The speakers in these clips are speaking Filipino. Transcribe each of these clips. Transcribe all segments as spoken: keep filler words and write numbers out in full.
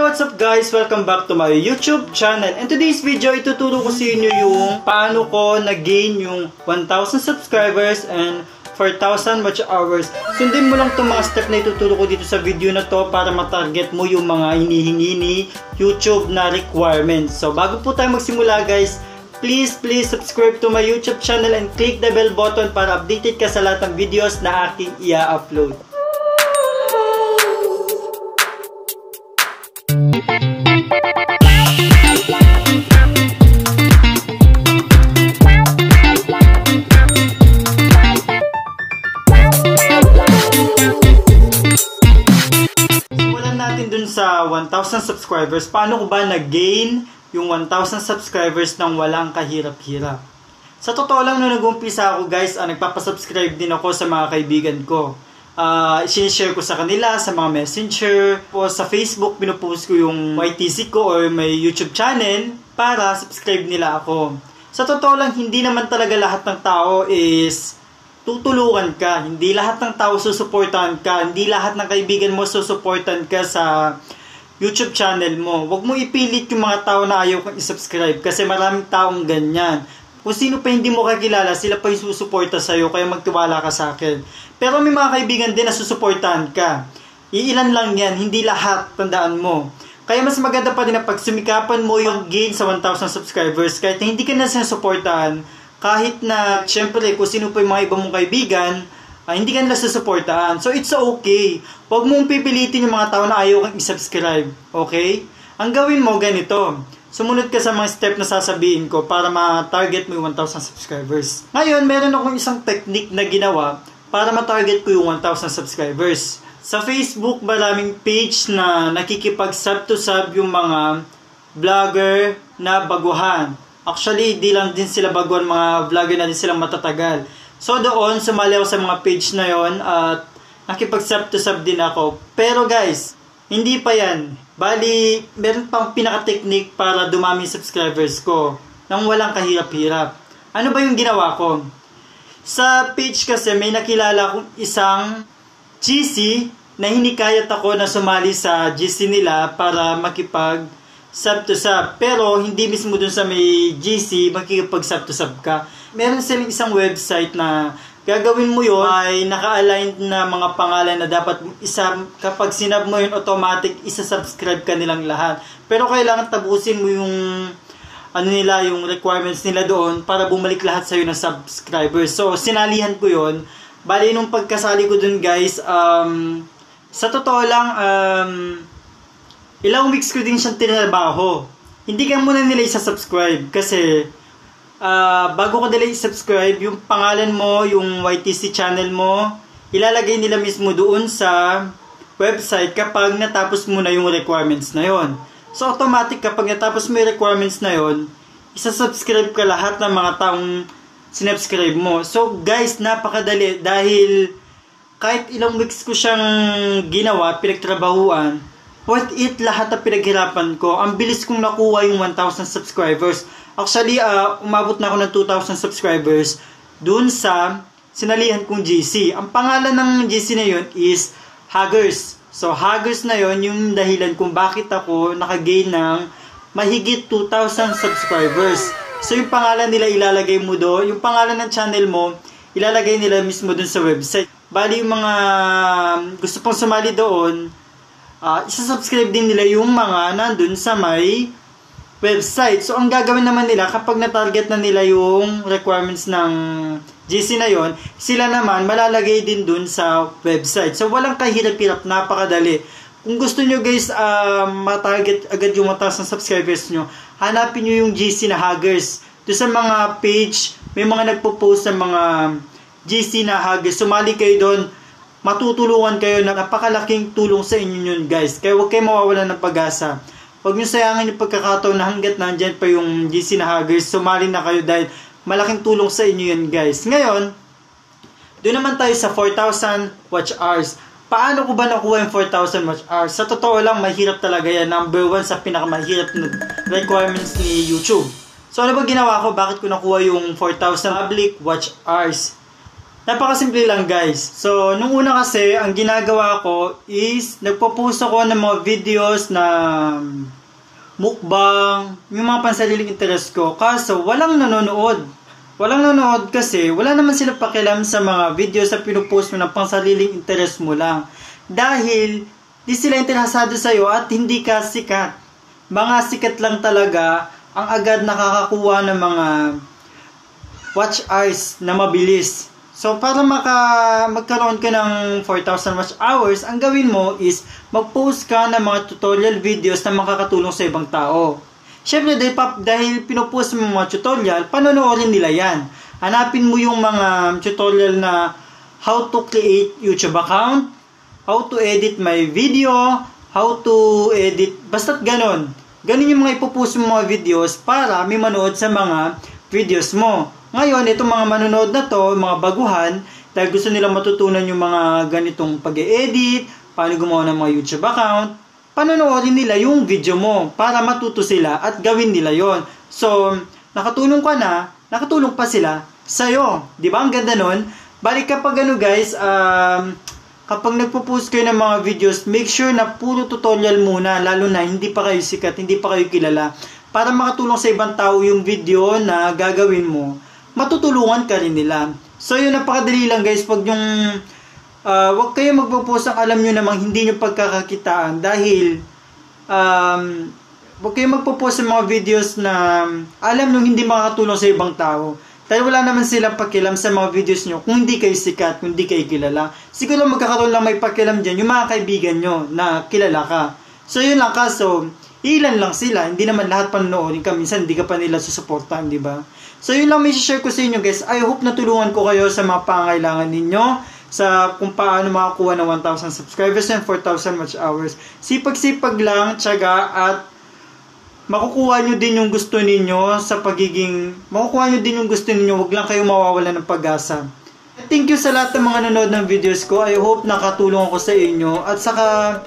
what's up guys? Welcome back to my YouTube channel. And today's video, ituturo ko sa inyo yung paano ko na-gain yung one thousand subscribers and four thousand watch hours. Sundin mo lang itong mga step na ituturo ko dito sa video na to para matarget mo yung mga hinihingi ni YouTube na requirements. So bago po tayo magsimula guys, please please subscribe to my YouTube channel and click the bell button para updated ka sa lahat ng videos na aking i-upload. Dun sa one thousand subscribers, paano ko ba na-gain yung one thousand subscribers nang walang kahirap-hirap? Sa totoo lang, nung nag-umpisa ako guys, uh, nagpapasubscribe din ako sa mga kaibigan ko. Uh, sinishare ko sa kanila, sa mga messenger, o sa Facebook, pinupost ko yung Y T C ko or may YouTube channel para subscribe nila ako. Sa totoo lang, hindi naman talaga lahat ng tao is tutulungan ka. Hindi lahat ng tao susuportahan ka. Hindi lahat ng kaibigan mo susuportahan ka sa YouTube channel mo. Huwag mo ipilit yung mga tao na ayaw kang isubscribe kasi maraming taong ganyan. Kung sino pa hindi mo kakilala, sila pa yung susuporta sa'yo, kaya magtiwala ka sa akin. Pero may mga kaibigan din na susuportahan ka. Iilan lang yan, hindi lahat, tandaan mo. Kaya mas maganda pa din na pag sumikapan mo yung gain sa one thousand subscribers, kahit hindi ka na sinusuportahan, kahit na, syempre, kung sino pa yung mga ibang mong kaibigan, uh, hindi ka nila susuportahan. So, it's okay. Huwag mong pipilitin yung mga tao na ayaw kang isubscribe. Okay? Ang gawin mo, ganito. Sumunod ka sa mga step na sasabihin ko para ma-target mo yung one thousand subscribers. Ngayon, meron akong isang technique na ginawa para ma-target ko yung one thousand subscribers. Sa Facebook, maraming page na nakikipag-sub to sub yung mga vlogger na baguhan. Actually, di lang din sila baguhan, mga vlogger na din silang matatagal. So doon, sumali ako sa mga page na yon at nakipag-sub to sub din ako. Pero guys, hindi pa yan. Bali, meron pang pinaka-technique para dumami subscribers ko nang walang kahirap-hirap. Ano ba yung ginawa ko? Sa page kasi may nakilala akong isang G C na hinikayat ako na sumali sa G C nila para makipag sub to sub, pero hindi mismo dun sa may G C makikipag sub to sub ka. Meron silang isang website na gagawin mo yun ay naka-aligned na mga pangalan na dapat isa, kapag sinab mo yun automatic isa-subscribe ka nilang lahat. Pero kailangan tapusin mo yung ano nila, yung requirements nila doon para bumalik lahat sa'yo ng subscribers. So sinalihan ko yun. Bali nung pagkasali ko dun guys, um, sa totoo lang um, ilang weeks ko din siyang tinrabaho. Hindi ka muna nila isa-subscribe kasi uh, bago ka nila isa-subscribe, yung pangalan mo, yung Y T C channel mo, ilalagay nila mismo doon sa website kapag natapos mo na yung requirements na yon. So automatic kapag natapos mo yung requirements na yon, isa-subscribe ka lahat ng mga taong sinubscribe mo. So guys, napakadali dahil kahit ilang weeks ko siyang ginawa, pinagtrabahuan, worth it lahat na pinaghirapan ko. Ang bilis kong nakuha yung one thousand subscribers. Actually, uh, umabot na ako ng two thousand subscribers dun sa sinalihan kong G C. Ang pangalan ng G C na yun is Huggers. So, Huggers na yun yung dahilan kung bakit ako nakagain ng mahigit two thousand subscribers. So, yung pangalan nila ilalagay mo doon. Yung pangalan ng channel mo, ilalagay nila mismo dun sa website. Bali, yung mga gusto pong sumali doon, Uh, isa-subscribe din nila yung mga nandun sa may website. So, ang gagawin naman nila, kapag na-target na nila yung requirements ng G C na yon, sila naman malalagay din dun sa website. So, walang kahirap-hirap, napakadali. Kung gusto nyo guys, uh, ma-target agad yung one thousand subscribers nyo, hanapin nyo yung G C na Huggers. Doon sa mga page, may mga nagpo-post sa mga G C na Huggers. Sumali kayo doon. Matutulungan kayo na napakalaking tulong sa inyo yun guys. Kaya huwag kayo mawawalan ng pag-asa. Huwag nyo sayangin yung pagkakataon na hanggat nandyan pa yung G C na Huggers, sumali na kayo dahil malaking tulong sa inyo yun guys. Ngayon, doon naman tayo sa four thousand watch hours. Paano ko ba nakuha yung four thousand watch hours? Sa totoo lang, mahirap talaga yan. Number one sa pinakamahirap na requirements ni YouTube. So ano ba ginawa ko? Bakit ko nakuha yung four thousand public watch hours? Napakasimple lang guys. So, nung una kasi, ang ginagawa ko is nagpo-post ako ng mga videos na mukbang, yung mga pansariling interest ko. Kaso, walang nanonood. Walang nanonood kasi, wala naman sila pakialam sa mga videos na pinupost mo ng pansariling interest mo lang. Dahil, di sila interesado sa'yo at hindi ka sikat. Mga sikat lang talaga ang agad nakakakuha ng mga watch hours na mabilis. So, para maka, magkaroon ka ng four thousand watch hours, ang gawin mo is mag-post ka ng mga tutorial videos na makakatulong sa ibang tao. Siyempre, dahil, dahil pinupost mo mga tutorial, panonoorin nila yan. Hanapin mo yung mga tutorial na how to create YouTube account, how to edit my video, how to edit, basta't ganon. Ganon yung mga ipopost mo mga videos para may manood sa mga videos mo. Ngayon, itong mga manonood na to, mga baguhan, dahil gusto nilang matutunan yung mga ganitong pag-e-edit, paano gumawa ng mga YouTube account, panonoorin nila yung video mo para matuto sila at gawin nila yon. So, nakatulong ka na, nakatulong pa sila sa'yo. Di ba? Ang ganda nun. Balik kapag ano guys, um, kapag nagpo-post kayo ng mga videos, make sure na puro tutorial muna, lalo na hindi pa kayo sikat, hindi pa kayo kilala, para makatulong sa ibang tao yung video na gagawin mo, matutulungan ka rin nila. So yun, napakadali lang guys, pag yung uh, wag kayo magpo-post ang alam nyo namang hindi nyo pagkakakitaan, dahil um, wag kayo magpo-post ng mga videos na alam nyo hindi makakatulong sa ibang tao, dahil wala naman silang pakialam sa mga videos nyo kung hindi kayo sikat, kung hindi kayo kilala. Siguro magkakaroon lang may pakialam dyan yung mga kaibigan nyo na kilala ka. So yun lang, kaso ilan lang sila, hindi naman lahat panonoorin ka, minsan hindi ka pa nila susuportahan, di ba? So yun lang may share ko sa inyo guys. I hope natulungan ko kayo sa mga pangailangan ninyo, sa kung paano makakuha ng one thousand subscribers and four thousand watch hours. Sipag-sipag lang, tiyaga, at makukuha nyo din yung gusto ninyo sa pagiging, makukuha nyo din yung gusto ninyo, wag lang kayo mawawala ng pag-asa. Thank you sa lahat ng mga nanood ng videos ko. I hope nakatulong ako sa inyo. At saka,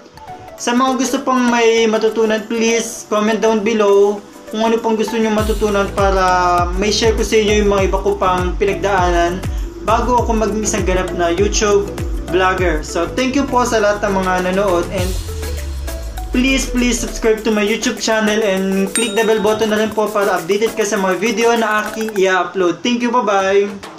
sa mga gusto pang may matutunan, please comment down below kung ano pang gusto nyo matutunan para may share ko sa inyo yung mga iba ko pang pinagdaanan bago ako maging isang ganap na YouTube vlogger. So, thank you po sa lahat ng mga nanood, and please, please subscribe to my YouTube channel and click the bell button na rin po para updated ka sa mga video na aking i-upload. Thank you, bye-bye!